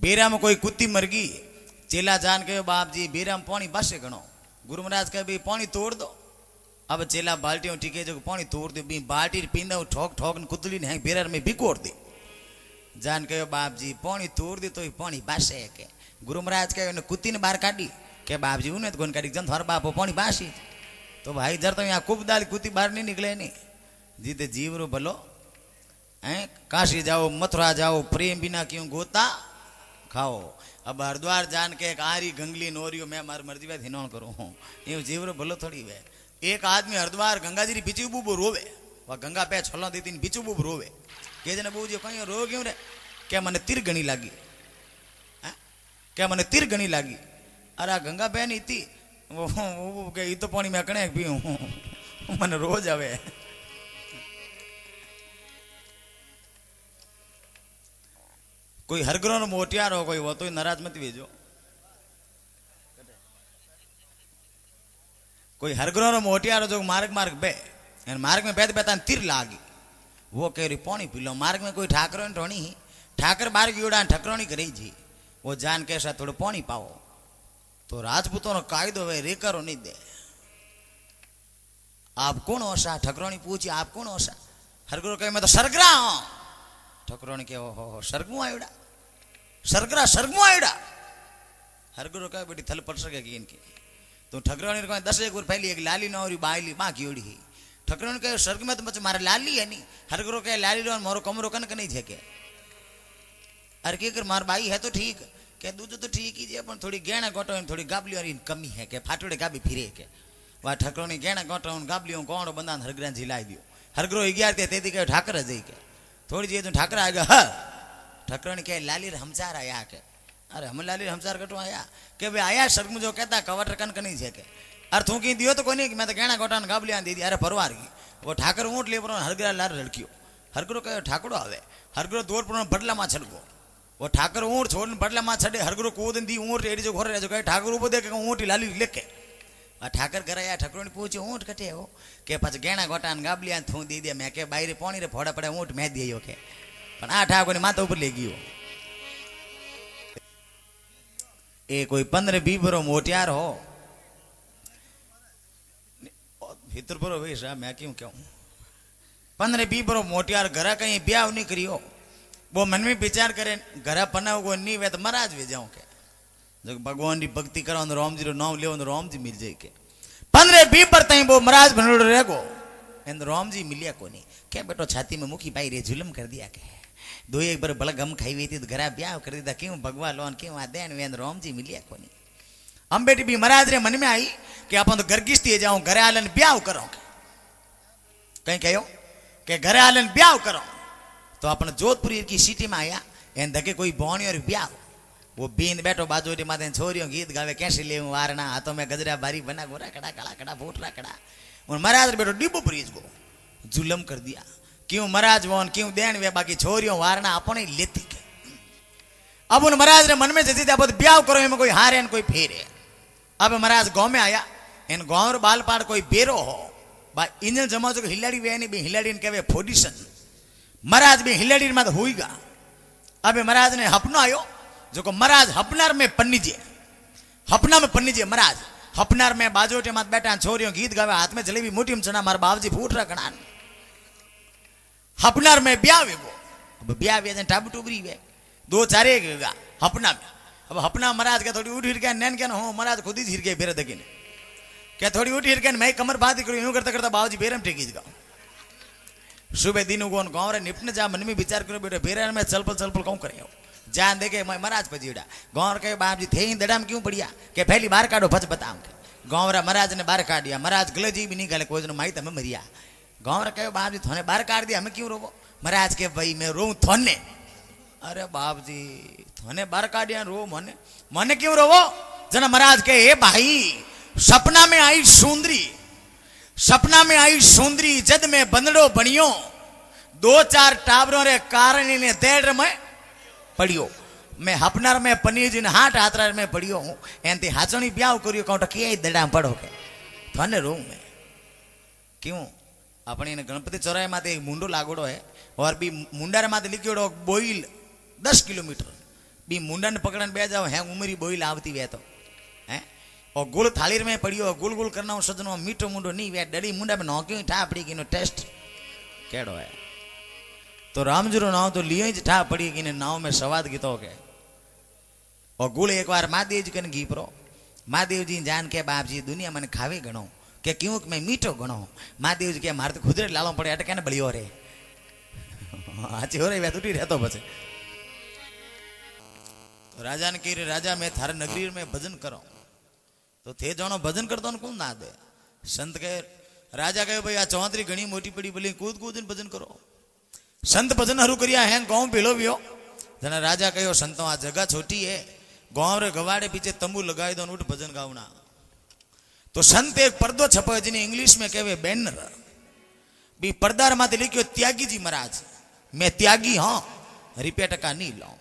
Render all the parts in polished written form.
बेरा में कोई कुत्ती मर गई, चेला जान के बाप जी बेरा में पानी बासे गणो। गुरु महाराज कहे भाई पानी तोड़ दो। अब चेला बाल्टी ठीक है जो पानी तोड़ दो, बी बाल्टी पींदा ठोक ठोक ने कुतली ने बेरा में भिगोड़ दे। जान कहो बाप जी पानी तोड़ दे तो पानी बासे के। गुरु महाराज कहे कुत्ती ने बाहर काटी के बाप जी उन्हें तो काटी जन थार बाप पानी बासी। तो भाई जर तो यहाँ कुप डाल कुत्ती बाहर नहीं निकले नहीं। जीते जीव रो भलो हैं, काशी जाओ मथुरा जाओ प्रेम बिना क्यों गोता खाओ। अब हरिद्वार जान के एक आरी गंगली नोरियो मैं मार मर्जी वे हिनोन करूं ये जीव रो भलो थोड़ी वे। एक आदमी हरिद्वार गंगा जी बिचू बूब रोवे, वह गंगा पे छलो देती बिचू बूब रोवे। के जने बू जी कहीं रो क्यों रे? क्या मने तीर गणी लागी, क्या मने तीर गणी लागी। अरे गंगा बहन इती वो के ई तो पानी में कणे पीऊं मने रोज आवे। कोई हरग्रो नो मोटियार हो कोई वो तो नाराज मत भेजो। कोई हरग्रो नो मोटियार जो मार्ग मार्ग बे मार्ग में बैठ बैठा तीर लागी, वो कह रही पानी पी लो। मार्ग में कोई ठाकरो टोनी ठाकर बार गियोड़ा ठकरोनी करी जी, वो जान के साथ थोड़ा पानी पाओ। तो राजपूतों नो कायदो वे रेकरो नहीं दे। आप कौन होसा? ठकरोनी पूछी आप कौन होसा? हरग्रो कहे मैं तो सरगरा हूं। ठकरोनी के हो सरगमू आयोड़ा, सरगरा सरगमू आयोड़ा। हरग्रो कहे बेटी थल पड़ सकेगी इनकी। तो ठकरोनी ने कहा 10 एक बार पहली एक लाली ना और बाईली बाकी ओड़ी ही। ठकरोनी कहे स्वर्ग में तो बच्चे मारे लाली है नहीं। हरग्रो कहे लाली रो मोरो कमरो कनक नहीं थे के। अरे के कर मार बाई है तो ठीक के दूध तो ठीक ही अपन थोड़ी गहना गोटो थोड़ी गाबली और कमी है के फाटोड़े गाबी फिरे के। वह ठकरोनी गहना गोटो गाबलियों कौन बंदा हरग्रा झिलाई दियो। हरग्रो 11 थे तेदी कहे ठाकर जई के थोड़ी जी तो ठाकर आ गया। हाँ ठकरोनी कहे लाली हमसार आया के। अरे हम लाली हमसार कटो आया के भाई आया स्वर्ग में जो कहता कवट कनक नहीं थे के। अरे तू की दियो तो कोई नहीं कि मैं तो गहना गोटा गाबलियां दे दी। अरे परवार की वो ठाकर ऊँट ले हरग्रा लार लड़कियो। हरग्रो कहे ठाकरो आवे। हरग्रो दौड़ पर बदला में छड़गो। वो ठाकर ऊँट छोड़ बदला में छड़े। हरग्रो कूद दी ऊँट एडी जो घर जो कहे ठाकर ऊपर देखे ऊँट लाली लेके। ठाकर घर आया ठकरो ने पूछे ऊँट कटे हो के पास गहना गोटा गाबलियां थू दे दिया। मैं के बाहर पानी रे फोड़ा पड़े ऊँट मैं दियो के पण आ ठाकर ने माथा ऊपर ले गयो। ए कोई 15-20 बरो मोटियार हो भीतर बरो भाई साहब मैं क्यों कहूं 15-20 बरो मोटियार घर कहीं ब्याह नहीं करियो। वो मन में विचार करे घर पनाव को नहीं वे तो महाराज वे जाऊं के जो भगवान की भक्ति करो राम जी रो नाम ले राम जी मिल जाए के 15-20 पर तई वो महाराज बनोड़ रहेगो एंड राम जी मिलिया को नहीं क्या बेटो छाती में मुखी पाई रे जुलम कर दिया के 2-1 बार बड़ा गम खाई हुई थी तो घर ब्याह कर दिया क्यों भगवान लोन क्यों आ देन वे राम जी मिलिया को नहीं। हम बेटी भी महाराज रे मन में आई कि अपन तो गर्गिश्ती जाऊं घरे आलन ब्याह करो कहीं कहो कि घरे आलन ब्याह करो। तो अपन जोधपुर की सिटी में आया एन धके कोई बोनी और ब्याह वो बींद बैठो बाजू माते छोरियों गीत गावे कैसे ले वारना हाथों में गजरा बारी बना गोरा कड़ा कड़ा कड़ा फूटरा कड़ा और महाराज बेटो डिब्बो प्रीज को जुलम कर दिया क्यों महाराज वन क्यों देन वे बाकी छोरियों वारना अपने लेती के। अब उन महाराज ने मन में जैसे अब ब्याह करो इनमें कोई हारे न कोई फेरे। अब महाराज गांव में आया इन गांव बाल पाड़ कोई बेरो हो बा इन जमा जो हिलाड़ी वे नहीं भी हिलाड़ी कहे फोडिशन महाराज भी हिलाड़ी में हुईगा। अब महाराज ने हपनो आयो जो को महाराज हपनार में पन्नीजे हपना में पन्नीजे महाराज हपनार में बाजोटे मत बैठा छोरियों गीत गावे हाथ में जलेबी मोटी में चना मार बाबजी फूट रहा कड़ा हपनार में ब्याह वे वो अब ब्याह वे टाबू टूबरी वे 2-4 हपना में। अब हपना महाराज क्या थोड़ी उठ हिर के नैन क्या हो महाराज खुद ही हिर के बेरे दगे क्या थोड़ी उठ हिर के मैं कमर बात करूँ यूं करता करता बाबूजी बेरम टेकी गाँव सुबह दिन को गाँव रे निपटने जा मन में विचार करो बेटे बेरे में चलपल कहूँ करे जान देखे मैं महाराज पजीड़ा गाँव के बाप जी थे दड़ा में क्यों बढ़िया के पहली बाहर काटो फच बताऊं गाँव रा महाराज ने बाहर काट दिया। महाराज गले जी भी नहीं गले कोई माई तमें मरिया गाँव रा कहो बाप जी थोने बाहर काट दिया हमें क्यों रोवो। महाराज के भाई मैं रो थोने। अरे बाप जी थोने बाहर काट दिया रो मने मने क्यों रोवो जना महाराज के हे भाई सपना में आई सुंदरी जद में बंदड़ो बनियो 2-4 टाबरों रे कारण ने देड़ में पड़ियो मैं हपनार में पनीर जी ने हाथ हाथरा में पड़ियो हूँ एनती हाचणी ब्याह करियो कहूँ के दड़ा पड़ो के थने रो में क्यों अपने गणपति चौराहे माते एक मुंडो लागोड़ो है और भी मुंडारे माते लिखियोड़ो बोइल 10 किलोमीटर बी मुंडा ने पकड़न बे जाओ है उमरी बोई लावती वे तो है और गुड़ थाली में पड़ियो गुल गुल करना सजनो मीठो मुंडो नहीं वे डरी मुंडा में नौक्यों ठा पड़ी कि टेस्ट केड़ो है तो रामजरो नाव तो लियो ही ठा पड़ी कि नाव में स्वाद गीतो के और गुड़ एक बार महादेव जी कन घी परो महादेव जी जान के बाप जी दुनिया मैंने खावे गणो के क्यों मैं मीठो गणो महादेव जी के मारे तो खुदरे लालो पड़े अटके ने बलियो रे आची हो रे वे टूटी रहतो बचे तो राजा ने कही राजा मैं थारे नगरी में भजन करो तो थे जानो भजन करतो ने कौन ना दे संत कहे राजा कहे भाई आ चौधरी घणी मोटी पड़ी बोली कूद कूद भजन करो संत भजन हरू करिया है गांव भेलो वियो जना राजा कहो संतो आ जगह छोटी है गांव रे गवाड़े पीछे तंबू लगाई दो उठ भजन गावना तो संत एक पर्दो छपो जिन्हें इंग्लिश में कहे बैनर बी पर्दार माथे लिखियो त्यागी जी महाराज मैं त्यागी हाँ रिपेट का नहीं लाऊं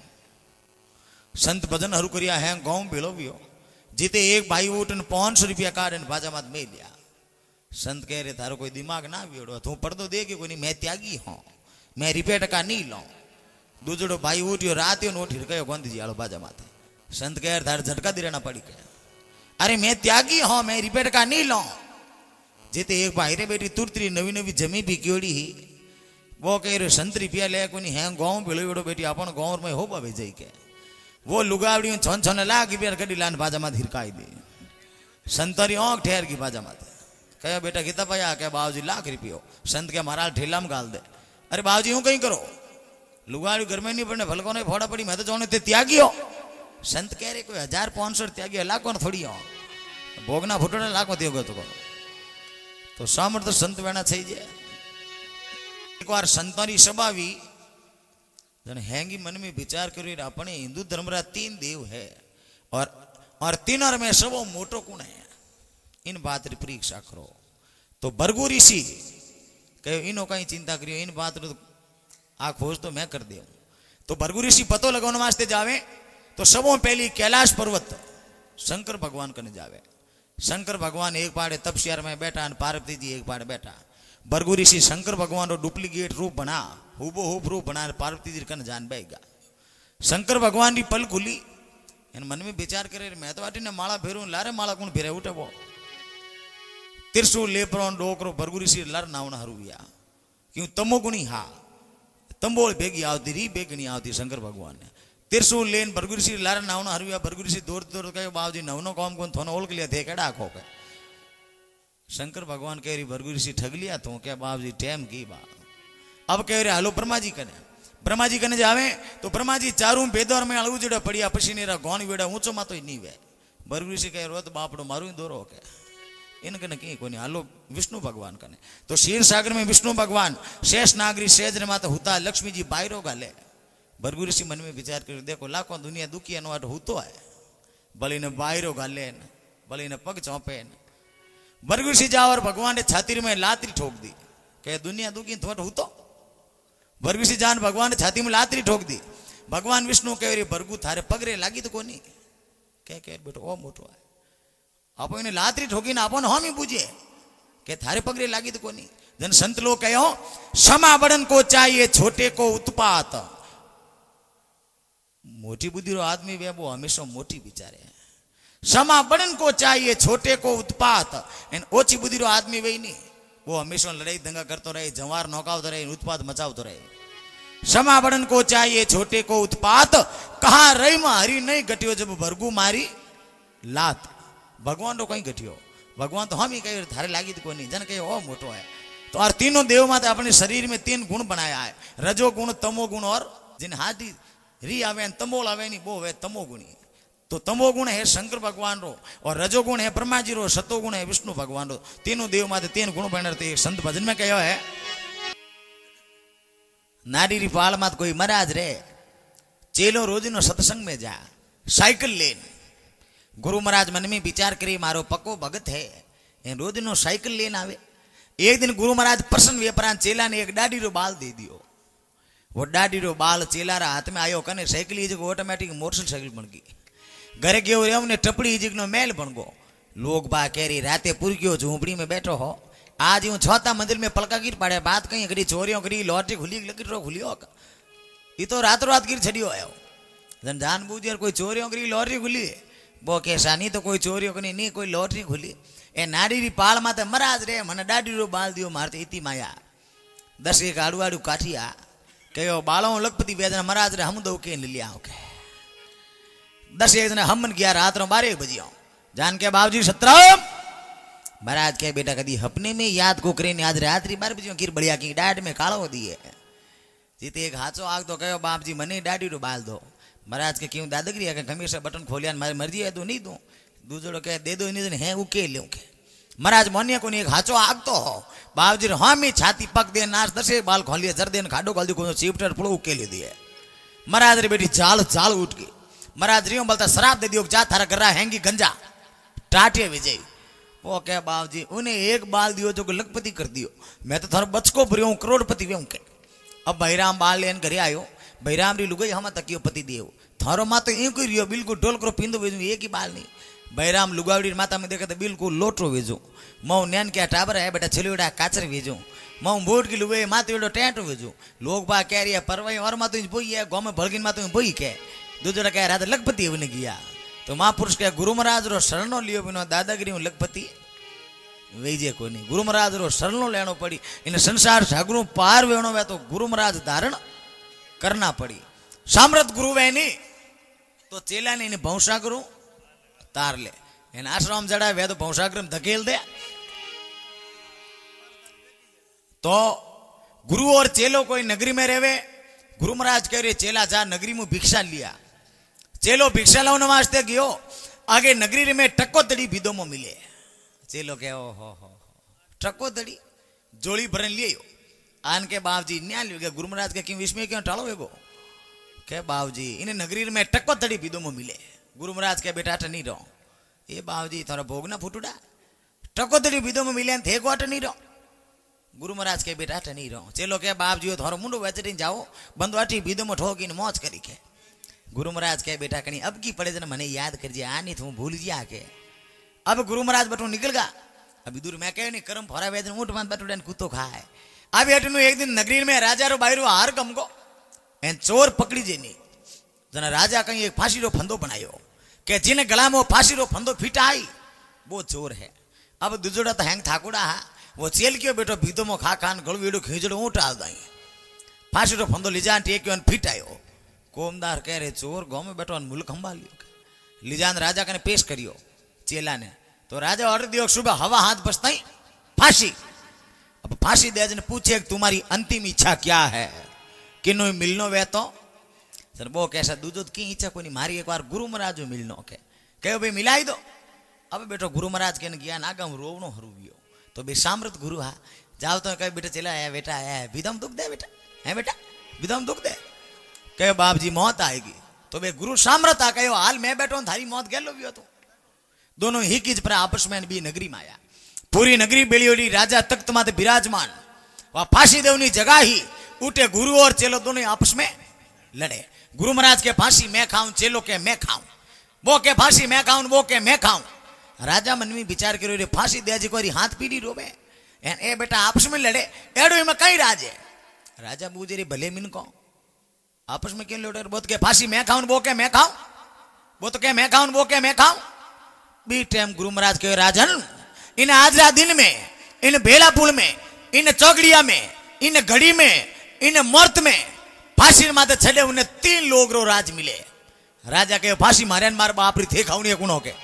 संत भजन हरू करिया है गांव भेलो वियो जीते एक भाई उठ 500 रुपया काट बाजा मात में लिया संत कह रहे थारो कोई दिमाग ना वियोड़ो तू पर्दो दे के कोई नहीं मैं त्यागी हाँ मैं रिपेट का नहीं लाऊं दूजड़ो भाई उठियो रात उठ हिड़कायो गोंदी जी आलो बाजा माथे संत कह रहे थारे झटका दिराना पड़ी के अरे मैं त्यागी हाँ मैं रिपेट का नहीं लाऊं जीते एक भाई रे बेटी तुरतरी नवी नवी जमी भी क्योड़ी ही वो कह रहे संत रुपया ले कोई है गाँव भेलो बेड़ो बेटी अपन गाँव में हो पावे जाई के वो लुगावड़ी छन छन लाख रुपया गड्डी लान बाजा मात हिरकाई दी संतरी आँख ठहर की बाजा माते कहो बेटा कितना पाया क्या बाबूजी लाख रुपयो संत के महाराज ठेला में गाल दे अरे बाबूजी यूं कहीं करो लुगाड़ी घर में नहीं पड़ने फलको नहीं फोड़ा पड़ी मैं तो चाहूँ त्यागी हो संत कह रहे कोई 1500 त्यागी लाखों थोड़ी हो भोगना फुटने लाखों दियो तो सामर्थ संत वेणा थी जाए एक बार संतों सभावी जन हैंगी मन में विचार करो अपने हिंदू धर्म रा 3 देव है और तीनों में सब मोटो कौन है इन बात री परीक्षा करो तो भृगु ऋषि कहो इनो कहीं चिंता करियो इन बात रो आ खोज तो मैं कर दे तो भृगु ऋषि पतो लगाने वास्ते जावे तो सबों पहली कैलाश पर्वत शंकर भगवान कने जावे शंकर भगवान एक पाड़े तपस्या में बैठा पार्वती जी एक पाड़े बैठा भृगु ऋषि शंकर भगवान रो डुप्लीकेट रूप बना हुबो हुब रूप बना पार्वती जी कन जान बैगा शंकर भगवान की पल खुली इन मन में विचार करे मैं तो ने माला फेरू लारे माला कौन फेरे उठे वो त्रिशूल लेपरो डोकरो भृगु ऋषि लर नावना हरुया क्यों तमो गुणी हा तंबोल भेगी आवती री बेगनी आवती शंकर भगवान ने त्रिशूल लेन भृगु ऋषि लारे नावना हरुया भृगु ऋषि दौड़ दौड़ कहे बाबूजी नवनो काम कौन थोनो ओल के लिए थे केड़ा खो के शंकर भगवान कह रही भृगु ऋषि ठग लिया तो क्या बाबूजी टाइम की बात अब कह रहे हलो ब्रह्मा जी कने जावे तो ब्रह्मा जी चारों बेदोर में अलगू जड़ा पड़िया पसीनेरा गौन वेड़ा ऊंचो मातो नहीं वे भृगु ऋषि कह रो तो बापड़ो मारू ही दोरो के इनकने कहीं कोई हालो विष्णु भगवान कने तो क्षीर सागर में विष्णु भगवान शेष नागरी शेज ने माता हुता लक्ष्मी जी बायरो गाले भृगु ऋषि मन में विचार कर देखो लाखों दुनिया दुखी नो अट हुतो है भले ने बायरो गाले भले ने पग चौंपे भृगु ऋषि जाओ और भगवान ने छाती में लातरी ठोक दी कहे दुनिया दुखी थोट हुतो भृगु ऋषि जान भगवान ने छाती में लातरी ठोक दी भगवान विष्णु कह रही भृगु थारे पगरे लागी तो कोनी कह बेटो ओ मोटो है आप इन्हें लातरी ठोकी ना अपन हम ही पूछे के थारे पगरे लागी तो कोनी जन संत लोग कहो क्षमा बड़न को चाहिए छोटे को उत्पात मोटी बुद्धि रो आदमी वे वो हमेशा मोटी विचारे क्षमा बड़न को चाहिए छोटे को उत्पात एन ओछी बुद्धि रो आदमी वे नहीं वो हमेशा लड़ाई दंगा करते रहे जवार नौकावतो रहे उत्पात मचावतो रहे क्षमा बड़न को चाहिए छोटे को उत्पात कहा रही में हरी नहीं घटियो जब भृगु मारी लात भगवान तो कहीं घटियो भगवान तो हम ही कहे थारे लागी तो कोई नहीं जन कहे ओ मोटो है तो और तीनों देव माते अपने शरीर में 3 गुण बनाया है रजो गुण तमो गुण और जिन हाथी री आवे तमोल आवे नहीं वो है तमो गुणी तो तमो गुण है शंकर भगवान रो और रजो गुण है ब्रह्मा जी रो सतो गुण है विष्णु भगवान रो तीनों देव माते 3 गुण बन रहे संत भजन में कहो है नारी री पाल मात कोई महाराज रे चेलो रोज नो सत्संग में जा साइकिल लेन गुरु महाराज मन में विचार करी मारो पक्को भगत है रोज नो साइकिल लेन आवे एक दिन गुरु महाराज प्रसन्न व्यापार चेला ने एक डाडी रो बाल दे दियो वो डाडी रो बाल चेला रा हाथ में आयो कने साइकिल ऑटोमेटिक मोटरसाइकिल बन गई घरे गयो रे हमने टपड़ी जिगनो मेल बन गो लोग बा केरी राते पूरी गयो झूंपड़ी में बैठो हो आज यूं छठा मंदिर में पलका गिर पड़े बात कहीं घड़ी चोरियों करी लॉटरी खुली लगी रो खुलियो ये तो रात गिर छड़ियो आयो जान बूझ कोई चोरियों की लॉटरी खुली वो कैसा नहीं तो कोई चोरियों की नहीं कोई लॉटरी खुली ए नाड़ी री पाल माते महाराज रे मने डाडी रो बाल दियो मारते इति माया 10 एक आड़ू आड़ू काठिया कहो बालों लखपति वेदना महाराज रे हम दो के लिया ओके 10 एक दिन हम गया रात रो 12 बजे जान के बाबूजी सत्रम महाराज के बेटा कदी अपने में याद को करे आज रात्रि 12 बजे कीर बढ़िया की डाट में कालो दिए जीते एक हाथों आग तो कहो बाप जी मने डाडी रो बाल दो महाराज के क्यों दादागिरी है हमेशा बटन खोलिया मारी मर्जी है तो नहीं दूं दूसरो कह दे दो नहीं है उके ले के महाराज मोनिया को एक हाचो आग तो हो बाबूजी हाँ मी छाती पक दे नाच 10 बाल खोलिए जर देन खाडो खोल दी को चीपटर पुड़ो उके ले दिए महाराज रे बेटी चाल चाल उठ गई महाराज रियो बोलता शराब दे दियो जा थारा कर हैंगी गंजा टाटे विजय वो कह बाबूजी उन्हें एक बाल दियो जो लखपति कर दियो मैं तो थारो बचको भरियो करोड़पति वे के अब बहिराम बाल लेन घरे आयो बहिराम री लुगाई हम तकियो पति देव थारो माँ तो एक ही रियो बिल्कुल डोल करो पिंदो भेजू एक ही बाल नहीं बहिराम लुगावड़ी माता में देखा तो बिल्कुल लोटो भेजू मऊ नैन क्या टाबर है बेटा छेलुड़ा काचर भेजू मऊ बोट की लुगाई माते वेडो टेंटो भेजू लोग बा कह रही है परवाई और माँ तो बोई है गाँव में भड़गिन माँ तो बोई के दूसरा कह रहा था लखपति ने गया तो महापुरुष कह गुरु महाराज रो शरणो लियो बिनो दादागिरी लखपति वेजे को नहीं गुरु महाराज रो शरणो लेनो पड़ी इन संसार सागरों पार वेणो वे तो गुरु महाराज धारण करना पड़ी सामर्थ गुरु वे नहीं तो चेला ने इन्हें भवसागरु तार ले इन आश्रम जड़ा वे तो भवसागर धकेल दे तो गुरु और चेलो कोई नगरी में रहवे गुरु महाराज कह रहे चेला जा नगरी में भिक्षा लिया चेलो भिक्षा लो वास्ते गयो आगे नगरी में टक्को तड़ी विदो में मिले चेलो के ओ हो टक्को तड़ी जोड़ी भरन लियो आन के बाबूजी न्या लियो गुरु महाराज के क्यों विस्मय क्यों टालो वेगो के बाबूजी इन्हें नगरी में टक्को तड़ी विदो में मिले गुरु महाराज के बेटा अट नहीं रहो ये बाबूजी थारा भोग ना फुटुड़ा टक्को तड़ी विदो में मिले थे को अट नहीं रहो गुरु महाराज के बेटा अट नहीं रहो चेलो के बाबूजी थारो मुंडो वेचरी जाओ बंदवाटी विदो में ठोकी मौज करी के गुरु महाराज के बेटा कहीं अब की पड़े मने याद कर जे आनी तू भूल जिया के अब गुरु महाराज बटू निकल गा अभी दूर मैं कह नहीं करम फरा वेदन ऊँट बांध बटू कुत्तो खाए अब हेठू एक दिन नगरी में राजा रो बाहर हार कम को एन चोर पकड़ी जे नहीं जना राजा कहीं एक फांसी रो फंदो बनायो के जिन गला में फांसी रो फंदो फिटाई वो चोर है अब दुजोड़ा तो हैंग ठाकुड़ा है वो चेल क्यों बेटो भीतो में खा खान गड़ू वेड़ो खींचड़ो ऊँट आ दाई फांसी रो फंदो लिजान टेक्यो फिटायो कोमदार कह रहे चोर गाँव में बैठो मुल्क खंबा लियो लिजान राजा कने पेश करियो चेला ने तो राजा ऑर्डर दियो सुबह हवा हाथ बसताई फांसी अब फांसी दे जने पूछे तुम्हारी अंतिम इच्छा क्या है किनो मिलनो वे तो सर वो कैसा दूजो की इच्छा कोनी मारी एक बार गुरु महाराज मिलनो के कहो भाई मिलाई दो अब बेटो गुरु महाराज के गया नागा हूँ रोवनो हरूवियो तो बे सामृत गुरु हा जाओ तो कहे बेटा चला है बेटा है विदम दुख दे बेटा है बेटा विदम दुख दे कहो बाप जी मौत आएगी तो बे गुरु सामर्थ आ कहो हाल मैं बैठो थारी मौत गह लो भी हो तो दोनों ही किज पर आपस में भी नगरी में आया पूरी नगरी बेलियोड़ी राजा तख्त माते विराजमान वह फांसी देवनी जगह ही उठे गुरु और चेलो दोनों आपस में लड़े गुरु महाराज के फांसी मैं खाऊं चेलो के मैं खाऊं वो के फांसी मैं खाऊं वो के मैं खाऊं राजा मन में विचार करो रे फांसी दे जी कोई हाथ पीड़ी रोवे ए बेटा आपस में लड़े एडो में कई राज है राजा बूझे रे भले मिन को आपस में क्यों लड़े वो के फांसी मैं खाऊं वो के मैं खाऊं वो तो के मैं खाऊं वो के मैं खाऊं बी टाइम गुरु महाराज के राजन इन आजरा दिन में इन बेलापुल में इन चौकड़िया में इन घड़ी में इन मर्त में फांसी माते छड़े उन्हें 3 लोग रो राज मिले राजा के फांसी मारे मार बाप री थे खाऊनी कुणो के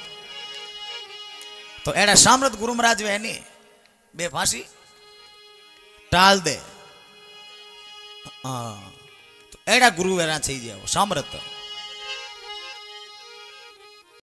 तो एड़ा सामर्थ गुरु महाराज वे नहीं बे फांसी टाल दे तो एड़ा गुरु वेरा थी जाओ सामर्थ